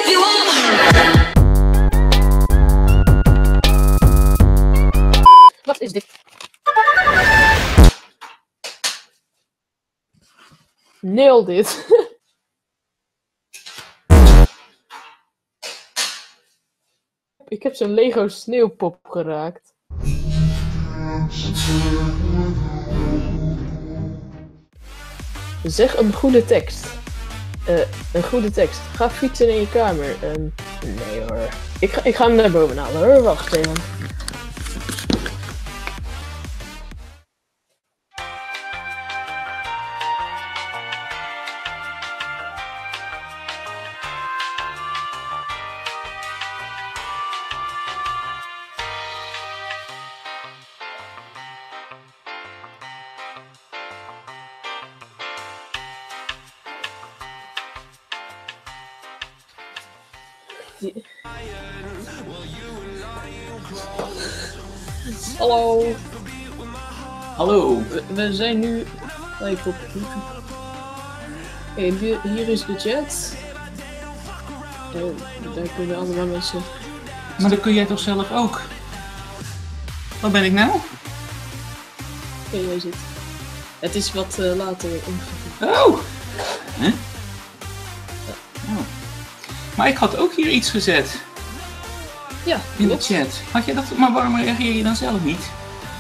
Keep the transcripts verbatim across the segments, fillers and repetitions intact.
Wat is dit? Nailed it. Ik heb zo'n Lego sneeuwpop geraakt. Zeg een goede tekst. Uh, een goede tekst. Ga fietsen in je kamer. Um, nee hoor. Ik ga, ik ga hem naar boven halen hoor. Wacht even. Hallo. Hallo. We, we zijn nu live op YouTube. Hey, hier, hier is de chat. Uh, daar kunnen allemaal mensen. Maar dat kun jij toch zelf ook? Waar ben ik nou? Oké, jij zit. Het is wat uh, later ingevoerd. Oh! Huh? Oh. Maar ik had ook hier iets gezet. Ja, in de chat. Had je dat? Maar waarom reageer je dan zelf niet?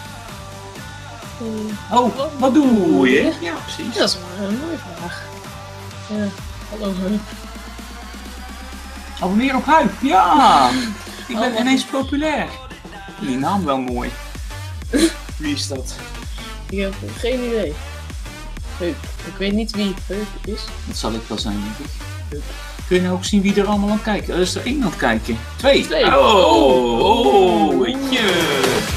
Uh, oh, wat, wat doe je? je? Ja, precies. Dat is maar een mooie vraag. Uh, hallo Huip. Abonneer op Huip, ja! Ik ben oh, ineens populair. Die naam wel mooi. Wie is dat? Ik heb geen idee. Huip. Ik weet niet wie Huip is. Dat zal ik wel zijn, denk ik. Huip. Kun je nou ook zien wie er allemaal aan het kijken? Er is er één aan het kijken. Twee. Twee. Oh, oh, oh, je.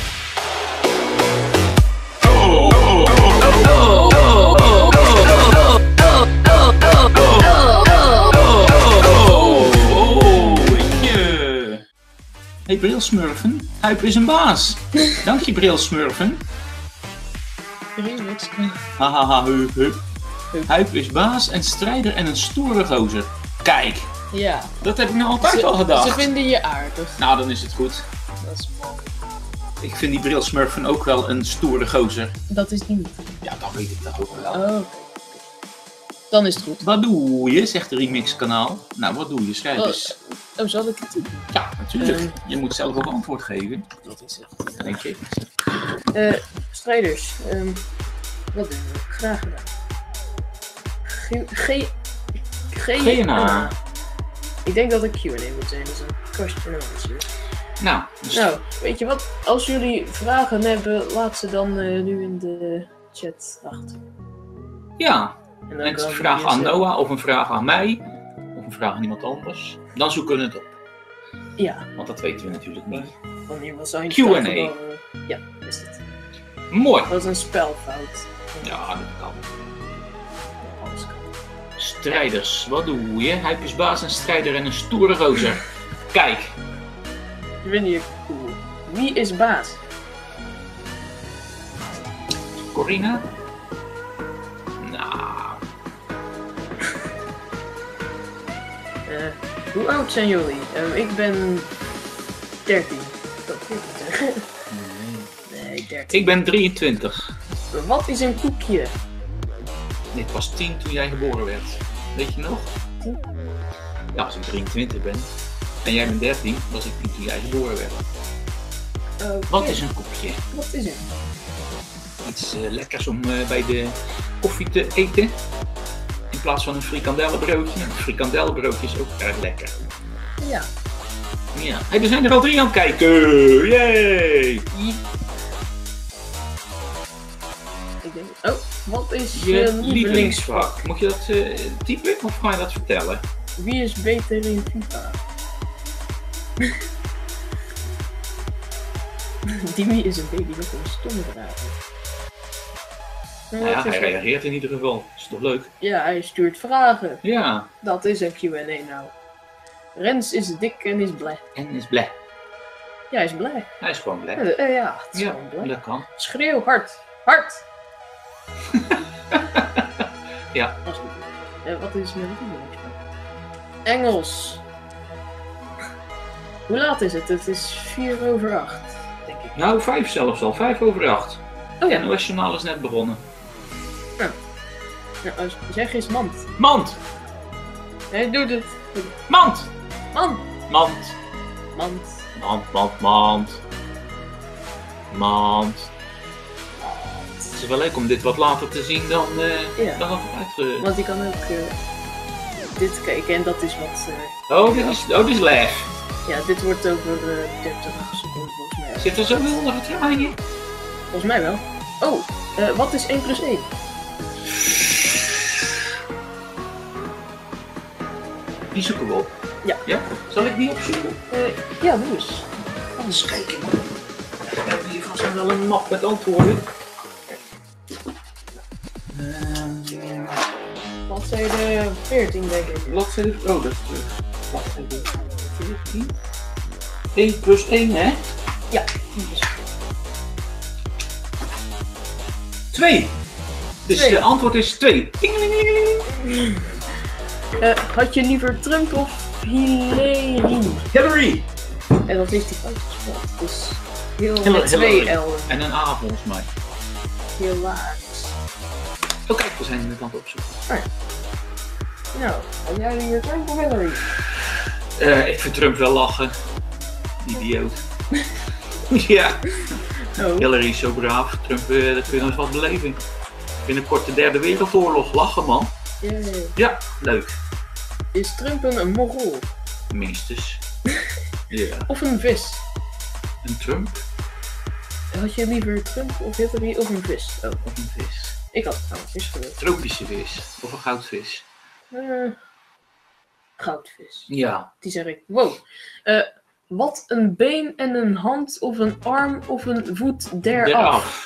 Hey Brilsmurfen, Huip is een baas. Dank je Brilsmurfen. Remix. Hahaha, hup, hup. Huip is baas en strijder en een stoere gozer. Kijk. Ja. Dat heb ik nou altijd ze, al gedacht. Ze vinden je aardig. Nou, dan is het goed. Dat is mooi. Ik vind die Brilsmurfen ook wel een stoere gozer. Dat is die niet. Ja, dan weet ik dat ook wel. Oh. Dan is het goed. Wat doe je, zegt de Remix kanaal. Nou, wat doe je? Schrijf oh, eens. Oh, zal ik het doen? Ja, natuurlijk. Uh, je moet zelf ook antwoord geven. Dat is het. Denk je? Uh, strijders. Um, wat doen we? Graag gedaan. G... G... G N A. Ik denk dat het Q en A moet zijn, dus een question and answer. Nou, dus... nou, weet je wat? Als jullie vragen hebben, laat ze dan uh, nu in de chat achter. Ja, en dan een vraag aan Noah of een vraag aan mij, of een vraag aan iemand anders. Dan zoeken we het op. Ja. Want dat weten we natuurlijk niet. Wanneer was Q en A. Uh, ja, is het. Mooi. Dat was een spelfout. Ja, dat kan. Alles kan. Strijders, wat doe je? Hij is baas, een strijder en een stoere gozer. Kijk. Ik vind je cool. Wie is baas? Corina? Nou. Uh, hoe oud zijn jullie? Uh, ik ben dertien. Dat wil ik niet zeggen. Nee. Nee, dertien. Ik ben drieëntwintig. Wat is een koekje? Ik was tien toen jij geboren werd. Weet je nog? tien? Ja, als ik drieëntwintig ben. En jij bent dertien, was ik tien toen jij geboren werd. Okay. Wat is een koekje? Wat is het? Iets uh, lekkers om uh, bij de koffie te eten. In plaats van een frikandellenbroodje. Een frikandellenbroodje is ook erg lekker. Ja. Ja. Hey, er zijn er al drie aan het kijken. Yay! Ik denk... Oh, wat is je, je lievelingsvak? lievelingsvak? Moet je dat uh, typen of ga je dat vertellen? Wie is beter in FIFA? Dimi is een baby met een stomme vragen. Nou ja, hij reageert in ieder geval. Is toch leuk? Ja, hij stuurt vragen. Ja. Dat is een Q en A nou. Rens is dik en is blij. En is blij. Ja, hij is blij. Hij is gewoon blij. Ja, uh, ja het is ja, gewoon blij. Dat kan. Schreeuw hard. Hard! Ja. Uh, wat is mijn lievelingsvak? Engels. Hoe laat is het? Het is vier over acht, denk ik. Nou, vijf zelfs al. Vijf over acht. Oh ja. En het journaal is net begonnen. Nou, als- zeg eens mand. Mand! Hij doet het. Mand! Mand. Mand! Mand. Mand, mand, mand. Mand. Het is wel leuk om dit wat later te zien dan, uh, Ja. dan wat uitge... Want je kan ook uh, dit kijken en dat is wat... Uh, Oh, dit is, oh, dit is live. ja, dit wordt over uh, dertig seconden volgens mij. Zit er zoveel onder het vertraging in? Volgens mij wel. Oh, uh, wat is één plus één? Die zoeken we op. Ja. Ja? Zal ik die opzoeken? Uh, ja, doe eens. Eens kijken. We hebben hier vast wel een map met antwoorden. Uh, Bladzijde veertien, denk ik. bladzijde... Oh, dat is terug. Bladzijde veertien. één plus één, hè? Ja. twee. Dus Twee. het antwoord is twee. Uh, had je liever Trump of Hillary? Hillary. En dat heeft hij fout gespeeld. Dus heel Hillary. met twee L'en. En een A volgens mij. Helaas. Oh kijk, we zijn het aan het opzoeken. Nou, had jij liever Trump of Hillary? Uh, ik vind Trump wel lachen. Idioot. Ja. Oh. Hillary is zo braaf. Trump, uh, dat kun je nog eens wat beleven. Binnenkort de derde wereldoorlog. Lachen, man. Yeah. Ja, leuk. Is Trump een Mongool? Minstens. Ja. Of een vis? Een Trump Had je liever Trump of Hillary of een vis? Oh, of een vis. ik had het aan een vis gewild. Tropische vis. Of een goudvis. Uh, goudvis. Ja. Die zeg ik. Wow. Uh, wat een been en een hand of een arm of een voet deraf. Deraf.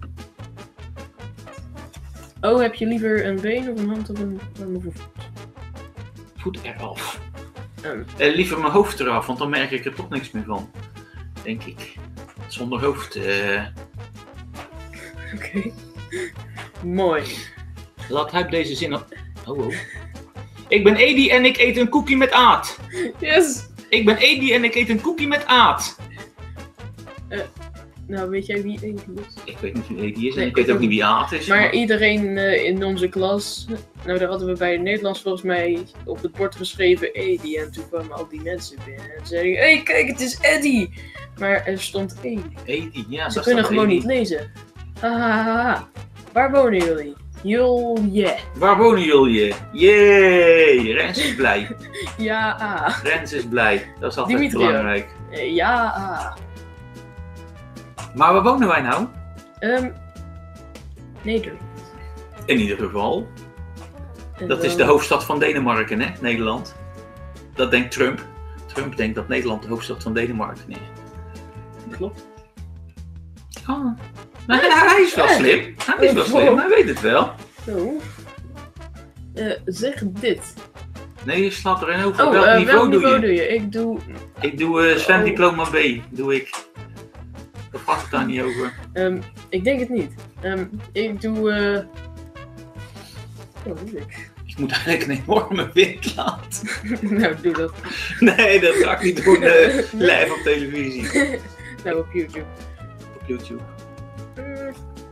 Oh, heb je liever een been of een hand of een arm of een voet? Voet eraf. Um. Eh, liever mijn hoofd eraf, want dan merk ik er toch niks meer van. Denk ik. Zonder hoofd. Uh... Oké. Okay. Mooi. Laat Huip deze zin op. Oh, oh. Ik ben Edi en ik eet een koekie met aad. Yes! Ik ben Edi en ik eet een koekie met aad. Uh, nou, weet jij wie Edi is? Ik weet niet wie Edi is en Nee, ik weet ik ook niet wie aad is. Maar, maar... iedereen uh, in onze klas, nou daar hadden we bij het Nederlands volgens mij op het bord geschreven Edi. En toen kwamen al die mensen binnen en zeiden, hé hey, kijk het is Eddie! Maar er stond Edi. Edi, ja. Ze kunnen gewoon Edi. niet lezen. Hahaha. Waar wonen jullie? Jullie. Waar wonen jullie? Jee, Rens is blij. Ja. ah. Rens is blij. Dat is altijd Dimitri. belangrijk. Uh, ja. ah. Maar waar wonen wij nou? Um, Nederland. In ieder geval. En Dat dan... is de hoofdstad van Denemarken, hè? Nederland. Dat denkt Trump. Trump denkt dat Nederland de hoofdstad van Denemarken is. Klopt. Oh. Nou, hij is wel slim. Hij is wel slim, hij weet het wel. Zo. Uh, zeg dit. Nee, je slaat erin over. Oh, welk uh, niveau, welk doe, niveau je? doe je? Ik doe... Ik doe uh, zwemdiploma B. Doe ik. Dat gaat het daar niet over. Um, ik denk het niet. Um, ik doe... Uh... Oh, doe ik. Ik moet eigenlijk een enorme wind laten. Nou, doe dat. Nee, dat ga ik niet doen uh, live op televisie. Nou, op YouTube. Op YouTube. Uh...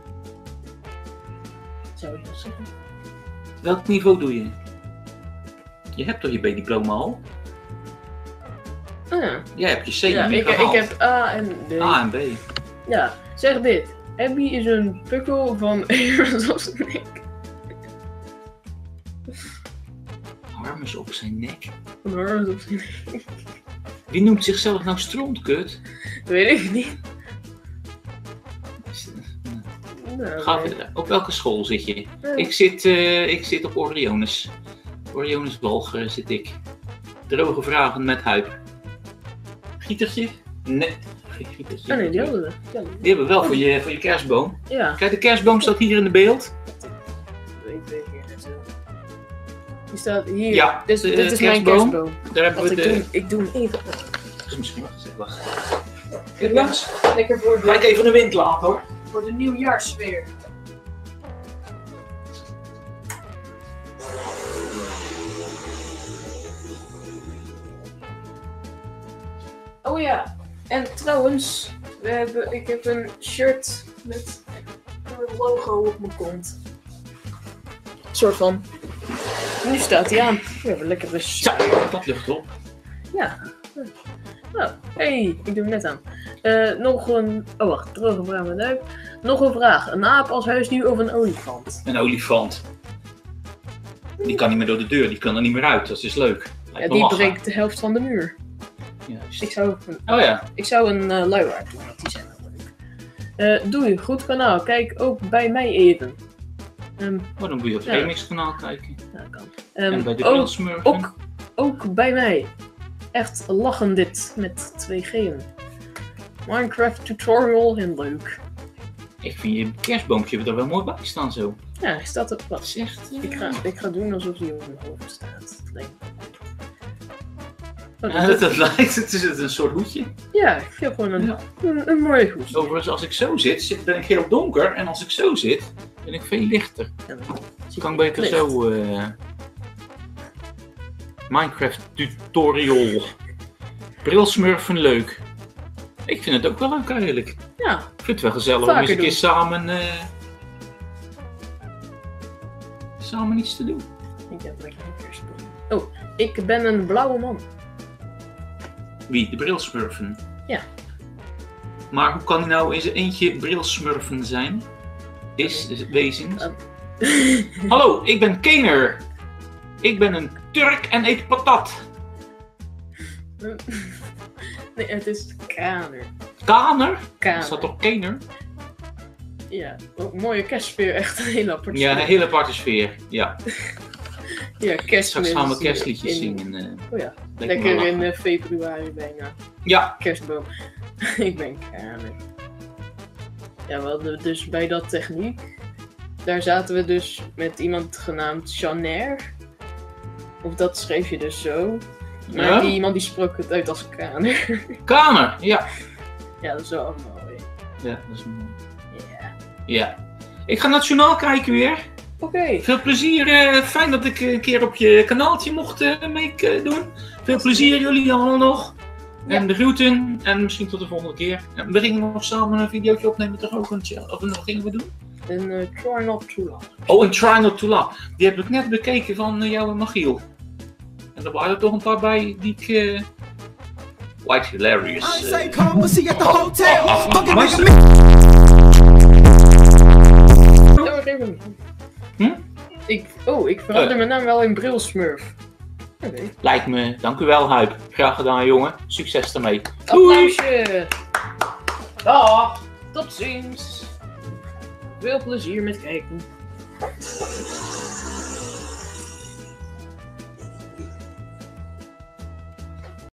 Zou je dat zeggen? Welk niveau doe je? Je hebt toch je B-diploma al? Ah, Jij hebt je C ja, niet ik, ik gehaald. heb A en B. A en B. Ja, zeg dit. Abby is een pukkel van Evers op zijn nek. Armen op zijn nek. Van Harms op zijn nek. Wie noemt zichzelf nou strontkut? Weet ik niet. Nou, Ga nee. verder. Op welke school zit je? Ja. Ik zit, uh, ik zit op Orionis. Orionis Walcheren zit ik. Droge vragen met Huip. Gietertje? Nee. Geen gietertje. Oh nee, die hadden we. Ja, Die hebben we wel voor je, voor je kerstboom. ja. Kijk, de kerstboom staat hier in de beeld. Weet ik net zo. Die staat hier. Ja, dit, de dit is mijn kerstboom. kerstboom. Daar hebben Wacht, we ik, de... doe, ik doe hem even. Dat is misschien wel gezegd. Wacht. Kijk langs. Lekker voor Ga ik de, even de wind laten hoor. voor de nieuwjaarsfeer. Oh ja, en trouwens, we hebben, ik heb een shirt met een logo op mijn kont. Een soort van. Nu staat hij aan. We hebben lekker dus. Zo, dat lucht op. Ja. Nou, hey, ik doe hem net aan. Uh, nog een. Oh wacht, droge vraag met duik. Nog een vraag. Een aap als huisdier of een olifant? Een olifant. Die kan niet meer door de deur, die kan er niet meer uit. Dat is leuk. Ja, die breekt de helft van de muur. Juist. Ik zou, oh ja. Ik zou een uh, luiaard doen, want die zijn wel leuk. Uh, doei, goed kanaal. Kijk ook bij mij even. Um, oh, dan moet je op het ja. Remix kanaal kijken. Ja, kan. Um, en bij de ook, Smurfen. Ook, ook bij mij. Echt lachen dit met twee G'en. Minecraft tutorial en leuk. Ik vind je kerstboompje er wel mooi bij staan zo. Ja, hij staat er pas. Zegt, uh... ik, ga, ik ga doen alsof hij op mijn hoofd staat. Nee. Oh, ja, dat, dat lijkt, het is een soort hoedje. Ja, ik vind gewoon een, ja. een, een mooie hoed. Overigens, als ik zo zit, ben ik heel donker. En als ik zo zit, ben ik veel lichter. Ja, dus kan ik beter licht. Zo... Uh... Minecraft tutorial. Brilsmurfen leuk. Ik vind het ook wel leuk eigenlijk. Ja. Ik vind het wel gezellig om eens een keer samen... Uh... samen iets te doen. Ik heb lekker een kerstboom. Oh, ik ben een blauwe man. Wie? De Brilsmurfen? Ja. Maar hoe kan hij nou in zijn eentje Brilsmurfen zijn? Is, is wezens. Uh. Hallo, ik ben Kener. Ik ben een Turk en eet patat. Nee, het is Kaner. Kaner? Kaner. Is dat toch Kener? Ja, ook een mooie kerstsfeer. Echt een hele aparte sfeer. Ja, een hele aparte sfeer. Ja. Ja, kerstmis. Straks gaan we kerstliedjes in... zingen. Uh, oh ja, lekker in uh, februari bijna. Ja. Kerstboom. Ik ben Kamer. Ja, we hadden dus bij dat techniek. Daar zaten we dus met iemand genaamd Janair. Of dat schreef je dus zo. Maar ja? die iemand die sprak het uit als Kamer. Kamer, ja. Ja, dat is wel ook mooi. Ja, dat is mooi. Ja. Ja. Ik ga nationaal kijken weer. Oké. Okay. Veel plezier. Uh, fijn dat ik een keer op je kanaaltje mocht uh, meedoen. Uh, Veel plezier jullie allemaal nog. Ja. En de groeten. En misschien tot de volgende keer. En we gingen nog samen een videootje opnemen toch ook? Een, of wat gingen we doen? Een uh, Try Not To Laugh. Oh, een Try Not To Laugh. Die heb ik net bekeken van uh, jou en Magiel. En er waren er toch een paar bij die ik... Uh, quite hilarious. Uh, oh, oh, hm? Ik, oh, ik verander uh. mijn naam wel in Brilsmurf. Okay. Lijkt me. Dank u wel, Huip. Graag gedaan, jongen. Succes ermee. Applausje! Dag! Tot ziens! Veel plezier met kijken.